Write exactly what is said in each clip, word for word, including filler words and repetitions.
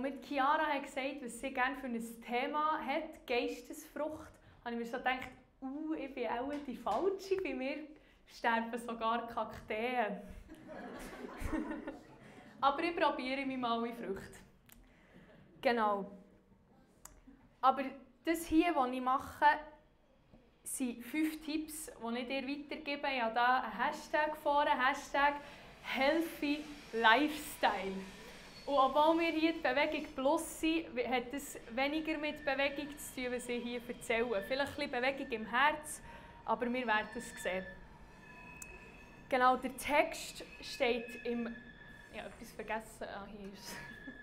als mir Chiara hat gesagt, was sie gerne für ein Thema hat, Geistesfrucht, habe ich mir so gedacht, uh, ich bin auch die Falsche, bei mir sterben sogar Kakteen. Aber ich probiere mich mal in Früchte. Genau. Aber das hier, was ich mache, sind fünf Tipps, die ich dir weitergebe. Ich habe hier einen Hashtag vorne, Hashtag Healthy Lifestyle. Und obwohl wir hier die Bewegung Plus sind, hat es weniger mit Bewegung zu tun, was ich hier erzähle. Vielleicht ein bisschen Bewegung im Herz, aber wir werden es sehen. Genau, der Text steht im... Ich habe etwas vergessen. Ah, hier ist es.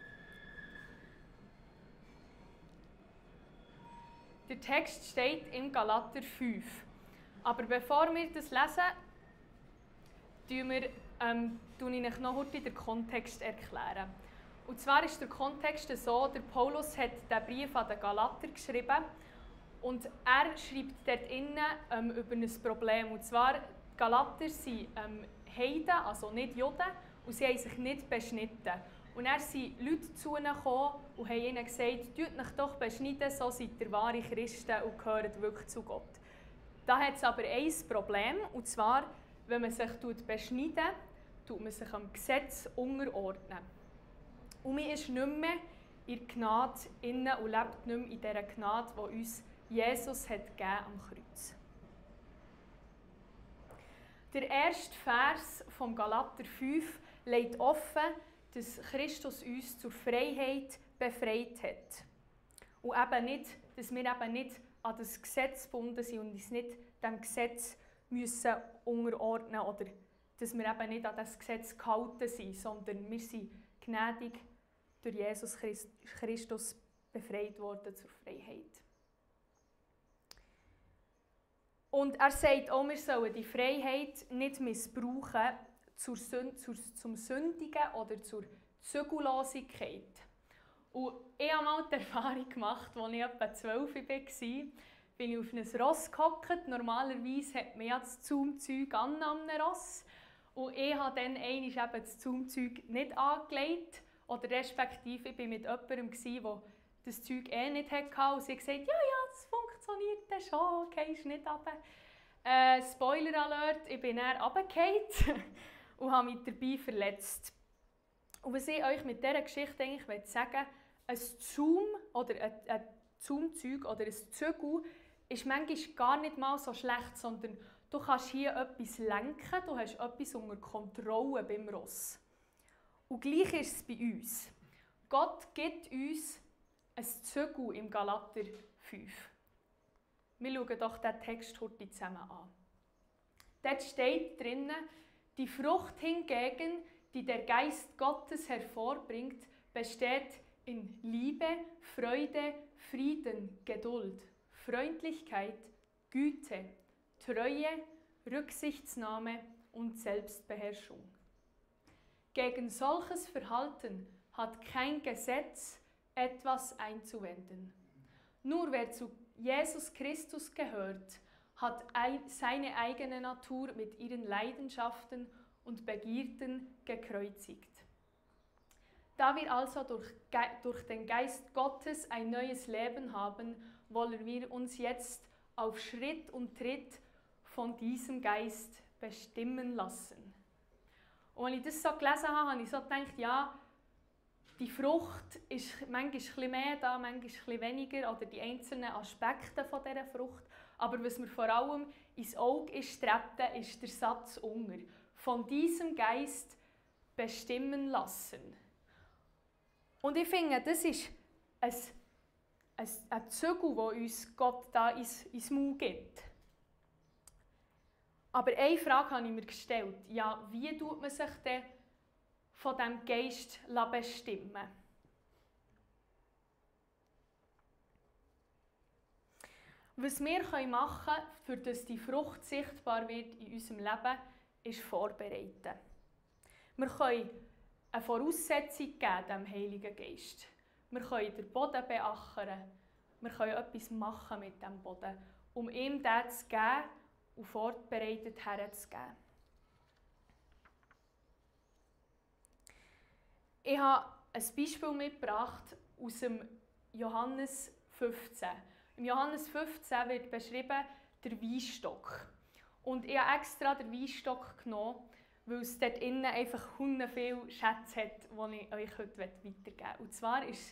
Der Text steht im Galater fünf. Aber bevor wir das lesen, tun wir, ähm, tun ich euch noch kurz den Kontext erklären. Und zwar ist der Kontext so, der Paulus hat den Brief an den Galater geschrieben und er schreibt dort innen ähm, über ein Problem. Und zwar, die Galater sind ähm, Heiden, also nicht Juden, und sie haben sich nicht beschnitten. Und dann sind Leute zu ihnen gekommen und haben ihnen gesagt, tut euch doch beschneiden, so seid ihr wahre Christen und gehört wirklich zu Gott. Da hat es aber ein Problem, und zwar, wenn man sich beschneidet, tut man sich am Gesetz unterordnen. Und man ist nicht mehr in der Gnade innen und lebt nicht mehr in dieser Gnade, die uns Jesus hat gegeben am Kreuz. Der erste Vers vom Galater fünf legt offen, dass Christus uns zur Freiheit befreit hat. Und eben nicht, dass wir eben nicht an das Gesetz gebunden sind und uns nicht dem Gesetz müssen unterordnen oder dass wir eben nicht an das Gesetz gehalten sind, sondern wir sind gnädig durch Jesus Christus befreit worden zur Freiheit. Und er sagt auch, wir sollen die Freiheit nicht missbrauchen zur Sünd, zur, zum Sündigen oder zur Zügellosigkeit. Und ich habe mal die Erfahrung gemacht, als ich etwa zwölf war, bin ich auf ein Ross gehockt. Normalerweise hat man ja das Zaumzeug an einem Ross. Und ich habe dann einmal eben das Zaumzeug nicht angelegt. Oder respektive, ich war mit jemandem, der das Zeug eh nicht hatte. Und sie hat gesagt, ja, ja, das funktioniert dann schon, okay, ist nicht runter. Äh, Spoiler Alert, ich bin dann runtergefallen und habe mich dabei verletzt. Und was ich euch mit dieser Geschichte eigentlich sagen will, ein Zaum oder ein, ein Zaumzeug oder ein Zügel ist manchmal gar nicht mal so schlecht, sondern du kannst hier etwas lenken, du hast etwas unter Kontrolle beim Ross. Und gleich ist es bei uns. Gott gibt uns ein Zügel im Galater fünf. Wir schauen doch diesen Text heute zusammen an. Dort steht drinnen, die Frucht hingegen, die der Geist Gottes hervorbringt, besteht in Liebe, Freude, Frieden, Geduld, Freundlichkeit, Güte, Treue, Rücksichtsnahme und Selbstbeherrschung. Gegen solches Verhalten hat kein Gesetz etwas einzuwenden. Nur wer zu Jesus Christus gehört, hat seine eigene Natur mit ihren Leidenschaften und Begierden gekreuzigt. Da wir also durch, durch den Geist Gottes ein neues Leben haben, wollen wir uns jetzt auf Schritt und Tritt von diesem Geist bestimmen lassen. Und als ich das so gelesen habe, habe ich so gedacht, ja, die Frucht ist manchmal ein bisschen mehr da, manchmal ein bisschen weniger, oder die einzelnen Aspekte von dieser Frucht. Aber was mir vor allem ins Auge ist treten, ist der Satz unter. Von diesem Geist bestimmen lassen. Und ich finde, das ist ein, ein, ein Zügel, das uns Gott da ins, ins Maul gibt. Aber eine Frage habe ich mir gestellt. Ja, wie tut man sich denn von diesem Geist bestimmen? Was wir machen können, für dass die Frucht sichtbar wird in unserem Leben, ist vorbereiten. Wir können eine Voraussetzung geben dem Heiligen Geist. Wir können den Boden beachern. Wir können etwas machen mit dem Boden, um ihm das zu geben und vorbereitet herzugeben. Ich habe ein Beispiel mitgebracht aus dem Johannes fünfzehn. Im Johannes fünfzehn wird beschrieben der Weinstock. Und ich habe extra den Weinstock genommen, weil es dort innen einfach hundert viele Schätze hat, die ich euch heute weitergeben möchte. Und zwar ist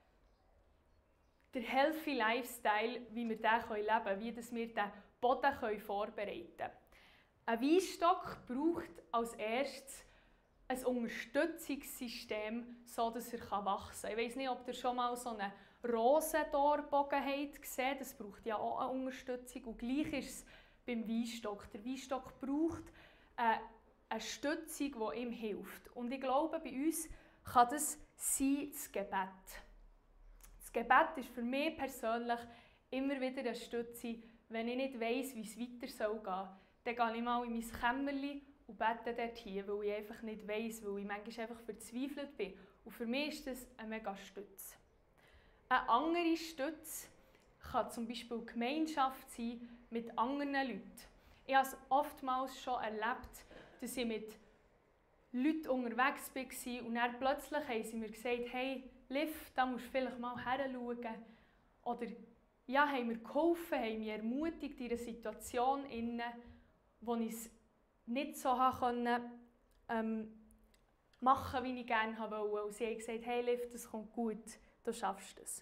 der Healthy Lifestyle, wie wir den leben können, wie wir den Boden vorbereiten können. Ein Weinstock braucht als erstes ein Unterstützungssystem, sodass er wachsen kann. Ich weiss nicht, ob ihr schon mal so einen Rosentorbogen habt gesehen. Das braucht ja auch eine Unterstützung. Und gleich ist es beim Weinstock. Der Weinstock braucht eine, eine Stützung, die ihm hilft. Und ich glaube, bei uns kann das sein, das Gebet. Das Gebet ist für mich persönlich immer wieder eine Stütze, wenn ich nicht weiss, wie es weiter soll gehen. Dann gehe ich mal in mein Kämmerchen und bete dort hin, weil ich einfach nicht weiss, weil ich manchmal einfach verzweifelt bin. Und für mich ist das eine mega Stütze. Eine andere Stütze kann zum Beispiel Gemeinschaft sein mit anderen Leuten. Ich habe es oftmals schon erlebt, dass ich mit Leuten unterwegs war und dann plötzlich haben sie mir gesagt, hey, Liv, da musst du vielleicht mal hinschauen. Oder ja, haben mir geholfen, haben mich ermutigt in einer Situation, in wo ich es nicht so konnte, ähm, machen, wie ich gerne wollte. Und sie haben gesagt, hey Liv, das kommt gut, du schaffst es.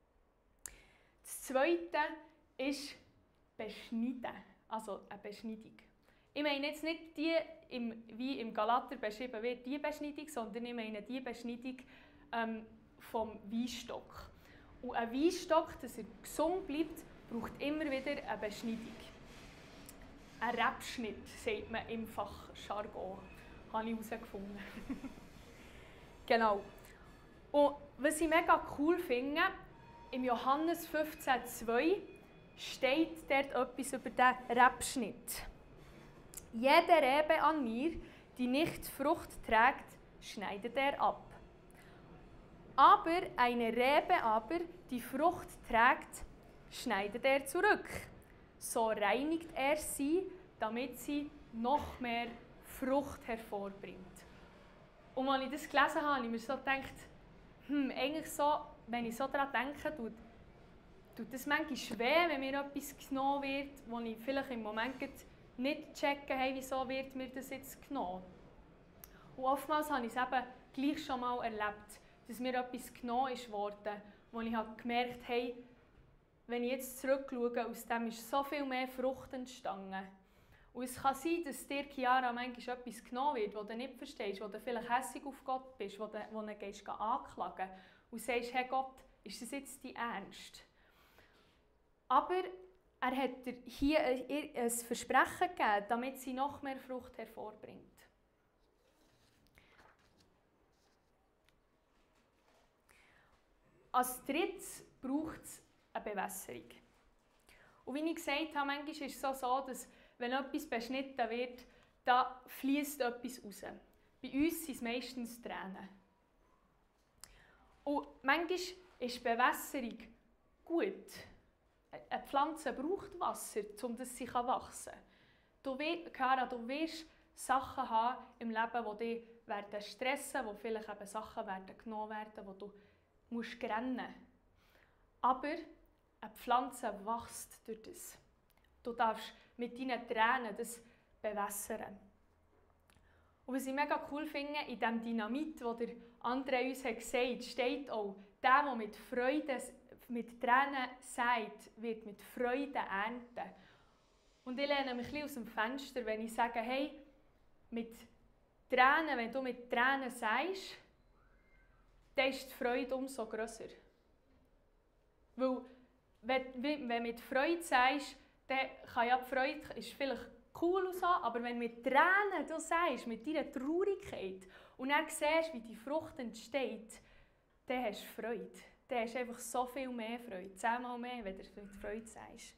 Das Zweite ist Beschneiden, also eine Beschneidung. Ich meine jetzt nicht die, im, wie im Galater beschrieben wird, die Beschneidung, sondern ich meine die Beschneidung ähm, vom Weinstock. Und ein Weinstock, dass er gesund bleibt, braucht immer wieder eine Beschneidung. Ein Rebschnitt, sagt man im Fachjargon. Habe ich herausgefunden. Genau. Und was ich mega cool finde, im Johannes fünfzehn zwei steht dort etwas über den Rebschnitt. Jede Rebe an mir, die nicht Frucht trägt, schneidet er ab. Aber eine Rebe aber, die Frucht trägt, schneidet er zurück. So reinigt er sie, damit sie noch mehr Frucht hervorbringt. Und als ich das gelesen habe, habe ich mir so gedacht, hm, eigentlich so, wenn ich so daran denke, tut, tut das manchmal weh, wenn mir etwas genommen wird, wo ich vielleicht im Moment nicht checken, hey, wieso wird mir das jetzt genommen. Und oftmals habe ich es eben gleich schon mal erlebt, dass mir etwas genommen ist worden, wo ich habe gemerkt habe, hey, wenn ich jetzt zurückschaue, aus dem ist so viel mehr Frucht entstanden. Und es kann sein, dass dir, Chiara, manchmal etwas genommen wird, das du nicht verstehst, wo du vielleicht hässig auf Gott bist, wo du, wo du gehst, anklagen und sagst, hey Gott, ist das jetzt dein Ernst? Aber er hat dir hier ein Versprechen gegeben, damit sie noch mehr Frucht hervorbringt. Als drittes braucht es eine Bewässerung. Und wie ich gesagt habe, manchmal ist es so, so dass, wenn etwas beschnitten wird, da fließt etwas raus. Bei uns sind es meistens Tränen. Und manchmal ist Bewässerung gut. Eine Pflanze braucht Wasser, um dass sie wachsen kann. Du, Cara, du wirst Sachen haben im Leben, die dich werden stressen, wo vielleicht eben Sachen werden genommen werden, wo du musst rennen musst. Aber eine Pflanze wächst durch das. Du darfst mit deinen Tränen das bewässern. Und was ich mega cool finde, in diesem Dynamit, das der André uns hat gesagt, steht auch, der, der mit Freude, mit Tränen sagt, wird mit Freude ernten. Und ich lehne mich ein bisschen aus dem Fenster, wenn ich sage, hey, mit Tränen, wenn du mit Tränen sagst, dann ist die Freude umso grösser. Weil, wenn du mit Freude sagst, dann kann ja die Freude, ist vielleicht cool und so, aber wenn du mit Tränen du sagst, mit deiner Traurigkeit, und dann siehst, wie die Frucht entsteht, dann hast du Freude. Dann hast du einfach so viel mehr Freude, zehnmal mehr, wenn du mit Freude sagst.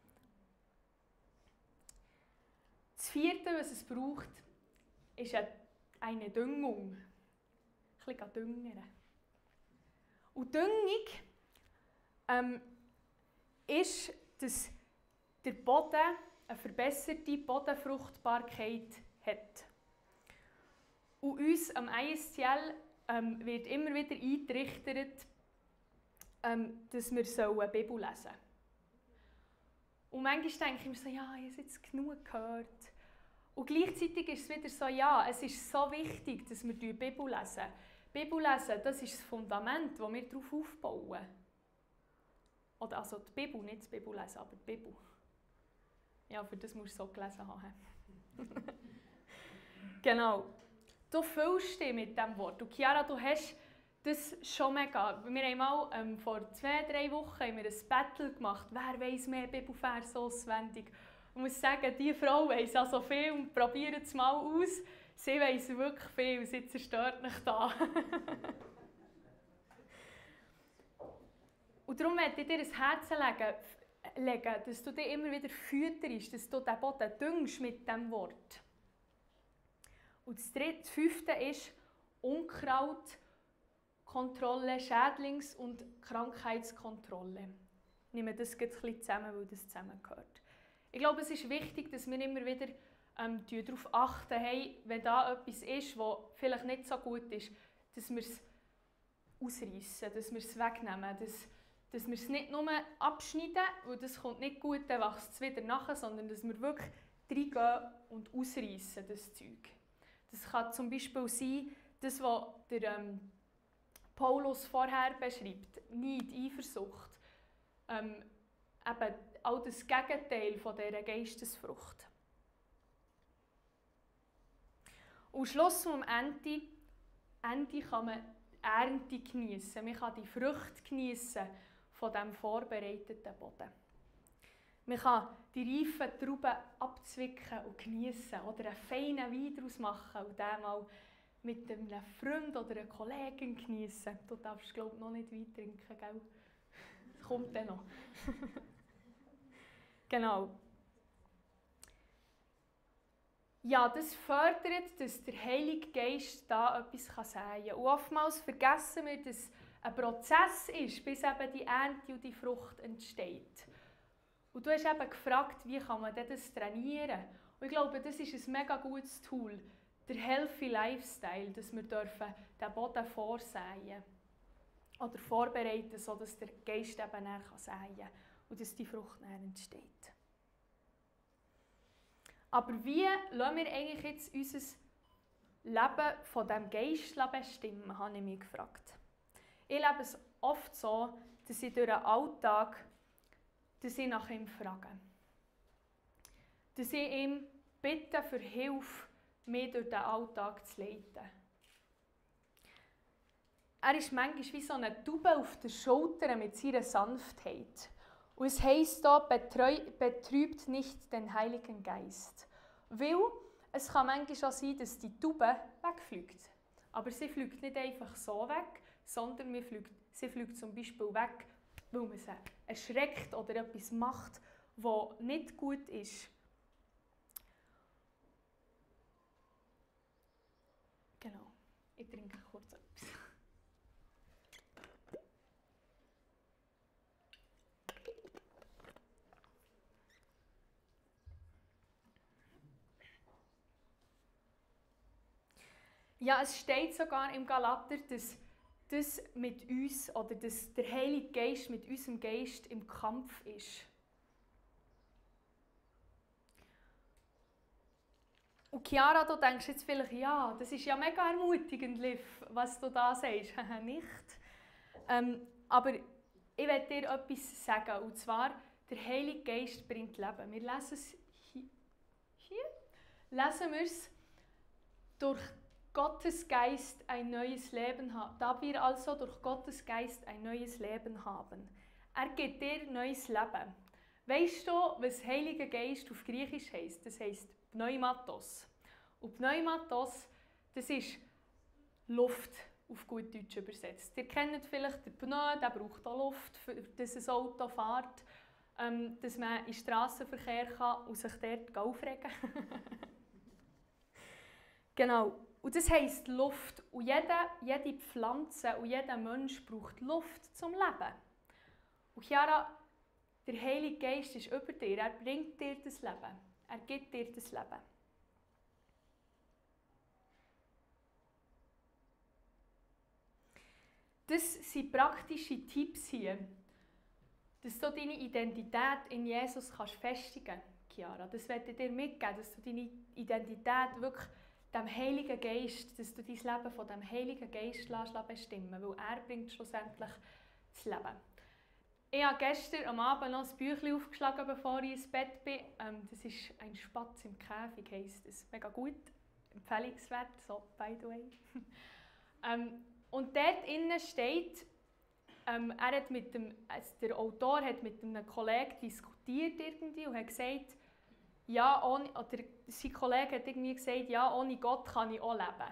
Das Vierte, was es braucht, ist eine Düngung. Ein bisschen düngern. Und Düngung ähm, ist, dass der Boden eine verbesserte Bodenfruchtbarkeit hat. Und uns am I S C L ähm, wird immer wieder eingetrichtert, ähm, dass wir sollen Bibel lesen sollen. Und manchmal denke ich mir so, ja, ich habe jetzt genug gehört. Und gleichzeitig ist es wieder so, ja, es ist so wichtig, dass wir die Bibel lesen. Die Bibel lesen, das ist das Fundament, das wir darauf aufbauen. Oder also die Bibel, nicht das Bibel lesen, aber die Bibel. Ja, für das musst du so gelesen haben. Genau. Du füllst dich mit diesem Wort. Und Chiara, du hast das schon mega. Wir haben mal ähm, vor zwei, drei Wochen haben wir ein Battle gemacht. Wer weiss mehr Bibelvers auswendig? Ich muss sagen, diese Frau weiss also viel und probiert es mal aus. Sie weiss wirklich viel, sie zerstört mich da. Und darum möchte ich dir ein Herz legen, legen, dass du dich immer wieder fütterst, dass du den Boden düngst mit diesem Wort. Und das, dritte, das fünfte ist Unkrautkontrolle, Schädlings- und Krankheitskontrolle. Ich nehme das ein bisschen zusammen, weil das zusammengehört. Ich glaube, es ist wichtig, dass wir immer wieder ähm, darauf achten, hey, wenn da etwas ist, was vielleicht nicht so gut ist, dass wir es ausreißen, dass wir es wegnehmen, dass, dass wir es nicht nur abschneiden, weil das kommt nicht gut, dann wächst es wieder nachher, sondern dass wir wirklich reingehen und ausreißen, das Zeug. Das kann zum Beispiel sein, das, was der ähm, Paulus vorher beschreibt, Neid, Eifersucht, ähm, eben all das Gegenteil von dieser Geistesfrucht. Und am Schluss und am Ende, Ende kann man Ernte geniessen. Man kann die Früchte geniessen von diesem vorbereiteten Boden. Man kann die reifen Trauben abzwicken und geniessen oder einen feinen Wein daraus machen und den mal mit einem Freund oder einer Kollegin geniessen. Du darfst, glaube ich, noch nicht Wein trinken, gell? Das kommt dann noch. Genau. Ja, das fördert, dass der Heilige Geist da etwas sagen kann. Und oftmals vergessen wir, dass es ein Prozess ist, bis eben die Ernte und die Frucht entsteht. Und du hast eben gefragt, wie kann man das trainieren? Und ich glaube, das ist ein mega gutes Tool, der Healthy Lifestyle, dass wir dürfen den Boden vorsäen oder vorbereiten, sodass der Geist eben näher säen kann und dass die Frucht näher entsteht. Aber wie lassen wir eigentlich jetzt unser Leben von diesem Geist bestimmen, habe ich mich gefragt. Ich lebe es oft so, dass ich durch den Alltag dass ich nach ihm frage. Dass ich ihm bitte für Hilfe, mich durch den Alltag zu leiten. Er ist manchmal wie so eine Taube auf der Schulter mit seiner Sanftheit. Und es heisst hier, betrübt nicht den Heiligen Geist. Weil es kann manchmal auch sein, dass die Taube wegfliegt. Aber sie fliegt nicht einfach so weg, sondern sie fliegt, sie fliegt zum Beispiel weg, weil man sie erschreckt oder etwas macht, was nicht gut ist. Genau, ich trinke kurz etwas. Ja, es steht sogar im Galater, dass das mit uns oder dass der Heilige Geist mit unserem Geist im Kampf ist. Und Chiara, du denkst jetzt vielleicht, ja, das ist ja mega ermutigend, Liv, was du da sagst. Nicht. Ähm, aber ich werde dir etwas sagen, und zwar, der Heilige Geist bringt Leben. Wir lesen es hier, hier lesen wir es durch Gottes Geist ein neues Leben haben. Da wir also durch Gottes Geist ein neues Leben haben. Er gibt dir neues Leben. Weißt du, was Heiliger Geist auf Griechisch heisst? Das heisst Pneumatos. Und Pneumatos, das ist Luft auf gut Deutsch übersetzt. Ihr kennt vielleicht den Pneu, der braucht auch Luft, dass ein Auto fährt, ähm, dass man in den Strassenverkehr kann und sich dort aufregen kann. Genau. Und das heisst Luft. Und jede, jede Pflanze und jeder Mensch braucht Luft zum Leben. Und Chiara, der Heilige Geist ist über dir. Er bringt dir das Leben. Er gibt dir das Leben. das sind praktische Tipps hier, dass du deine Identität in Jesus kannst festigen kannst, Chiara. Das werde ich dir mitgeben, dass du deine Identität wirklich dem Heiligen Geist, dass du dein Leben von dem Heiligen Geist lässt bestimmen lässt, weil er bringt schlussendlich das Leben. Ich habe gestern am Abend noch ein Büchlein aufgeschlagen, bevor ich ins Bett bin. Ähm, das ist «Ein Spatz im Käfig», heisst es. Mega gut, empfehlungswert, so by the way. ähm, und dort innen steht, ähm, er hat mit dem, also der Autor hat mit einem Kollegen diskutiert irgendwie und hat gesagt, ja, ohne, oder sein Kollege hat irgendwie gesagt, ja, ohne Gott kann ich auch leben.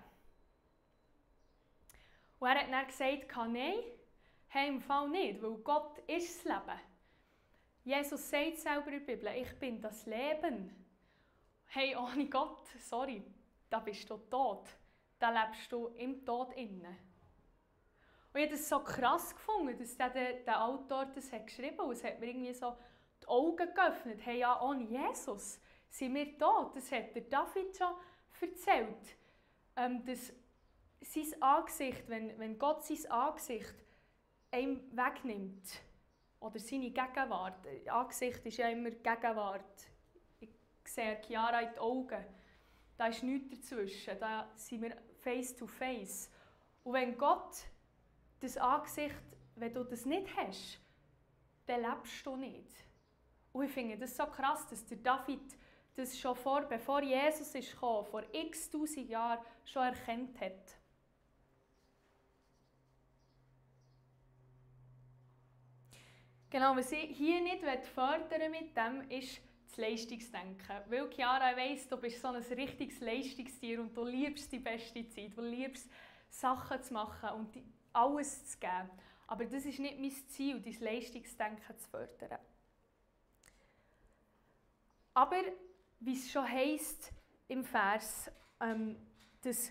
Und er hat dann gesagt, nein, hey, im Fall nicht, weil Gott ist das Leben. Jesus sagt selber in der Bibel, ich bin das Leben. Hey, ohne Gott, sorry, da bist du tot. Da lebst du im Tod inne. Und ich habe das so krass gefunden, dass der, der, der Autor das hat geschrieben hat. Es hat mir irgendwie so die Augen geöffnet. Hey, ja, ohne Jesus sind wir tot. Das hat der David schon erzählt. Ähm, dass sein Angesicht, wenn, wenn Gott sein Angesicht einem wegnimmt, oder seine Gegenwart, Angesicht ist ja immer Gegenwart. Ich sehe Chiara in die Augen. Da ist nichts dazwischen. Da sind wir face to face. Und wenn Gott das Angesicht, wenn du das nicht hast, dann lebst du nicht. Und ich finde das so krass, dass der David das schon vor, bevor Jesus ist gekommen, vor x tausend Jahren schon erkannt hat. Genau, was ich hier nicht fördern mit dem, ist das Leistungsdenken. Weil Chiara, ich weiss, du bist so ein richtiges Leistungstier und du liebst die beste Zeit, du liebst Sachen zu machen und alles zu geben. Aber das ist nicht mein Ziel, dein Leistungsdenken zu fördern. Aber, wie es schon heisst im Vers, ähm, dass,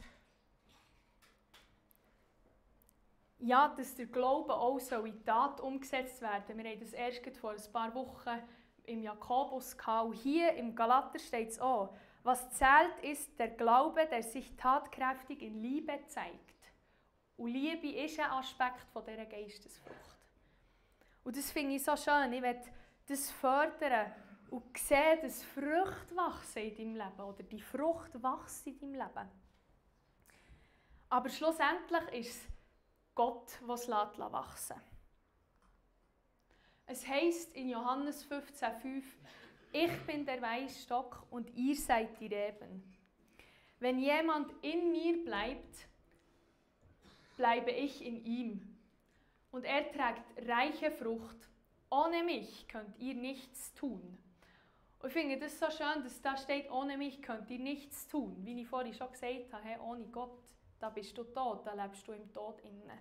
ja, dass der Glaube auch so in Tat umgesetzt werden. Wir haben das erst vor ein paar Wochen im Jakobus gehabt. Und hier im Galater steht es auch, was zählt ist der Glaube, der sich tatkräftig in Liebe zeigt. Und Liebe ist ein Aspekt von dieser Geistesfrucht. Und das finde ich so schön. Ich will das fördern und sehen, dass Früchte wachsen in deinem Leben oder die Frucht wächst in deinem Leben. Aber schlussendlich ist es Gott, der es wachsen lässt. Es heisst in Johannes fünfzehn fünf, ich bin der Weinstock und ihr seid die Reben. Wenn jemand in mir bleibt, bleibe ich in ihm. Und er trägt reiche Frucht. Ohne mich könnt ihr nichts tun. Und ich finde das so schön, dass da steht, ohne mich könnt ihr nichts tun. Wie ich vorhin schon gesagt habe, hey, ohne Gott, da bist du tot, da lebst du im Tod inne.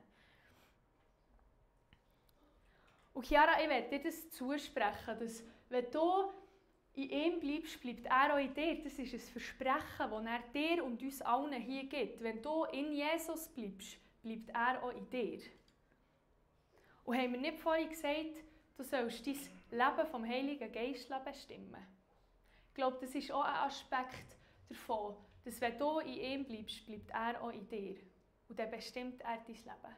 Und Chiara, ich werde dir das zusprechen, dass wenn du in ihm bleibst, bleibt er auch in dir. Das ist ein Versprechen, das er dir und uns allen hier gibt. Wenn du in Jesus bleibst, bleibt er auch in dir. Und haben wir nicht vorhin gesagt, du sollst dein Leben vom Heiligen Geist bestimmen? Ich glaube, das ist auch ein Aspekt davon, dass wenn du in ihm bleibst, bleibt er auch in dir. Und dann bestimmt er dein Leben.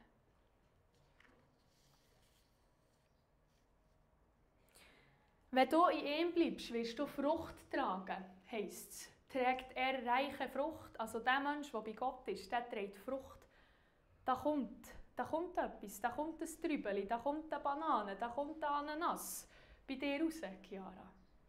Wenn du in ihm bleibst, wirst du Frucht tragen, heisst es. Trägt er reiche Frucht, also der Mensch, der bei Gott ist, der trägt Frucht. Da kommt, da kommt etwas, da kommt ein Trübeli, da kommt eine Banane, da kommt eine Ananas bei dir raus, Chiara.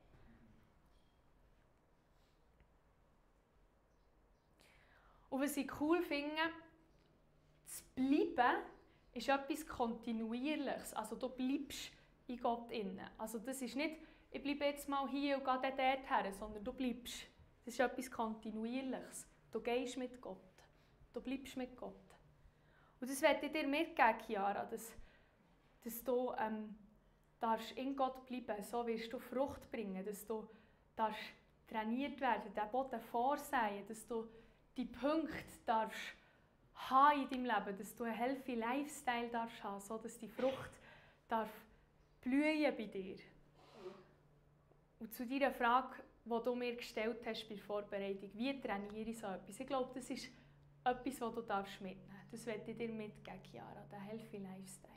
Und was ich cool finde, zu bleiben ist etwas Kontinuierliches. Also du bleibst in Gott inne. Also das ist nicht, ich bleibe jetzt mal hier und gehe dann dort her, sondern du bleibst. Das ist etwas Kontinuierliches. Du gehst mit Gott. Du bleibst mit Gott. Und das werde ich dir mitgeben, Chiara, dass, dass du ähm, darfst in Gott bleiben, so wirst du Frucht bringen, dass du darfst trainiert werden, den Boden vorsehen, dass du die Punkte darfst haben in deinem Leben, dass du einen healthy Lifestyle darfst haben, so dass die Frucht darf blühen bei dir. Und zu deiner Frage, die du mir gestellt hast bei der Vorbereitung, wie trainiere ich so etwas? Ich glaube, das ist etwas, das du darfst mitnehmen darfst. Das werde ich dir mitgeben, Chiara, den Healthy Lifestyle.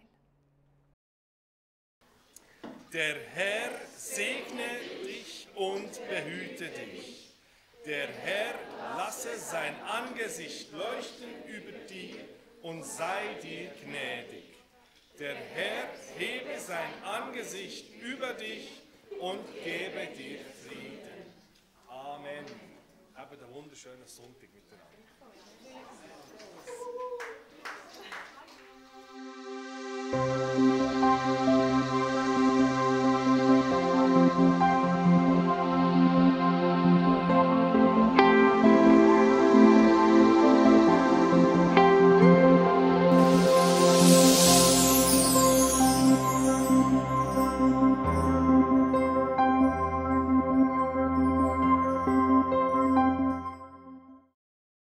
Der Herr segne dich und behüte dich. Der Herr lasse sein Angesicht leuchten über dir und sei dir gnädig. Der Herr hebe sein Angesicht über dich und gebe dir Frieden. Amen. Habt einen wunderschönen Sonntag mit